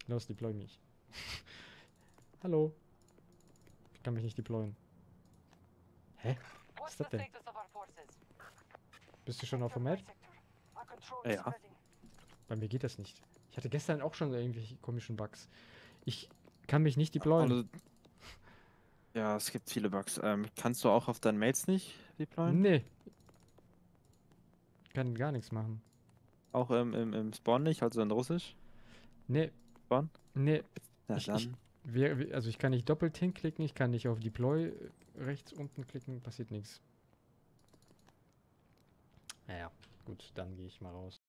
Los, deploy mich. Hallo. Ich kann mich nicht deployen. Hä? Was ist das denn? Bist du schon auf dem Map? Ja. Bei mir geht das nicht. Ich hatte gestern auch schon irgendwelche komischen Bugs. Ich kann mich nicht deployen. Und, ja, es gibt viele Bugs. Kannst du auch auf deinen Mails nicht deployen? Nee, kann gar nichts machen. Auch im Spawn nicht, also in Russisch? Nee, Spawn? nee. Ja, Ich, dann. also ich kann nicht doppelt hinklicken, ich kann nicht auf Deploy rechts unten klicken, passiert nichts. Naja, gut, dann gehe ich mal raus.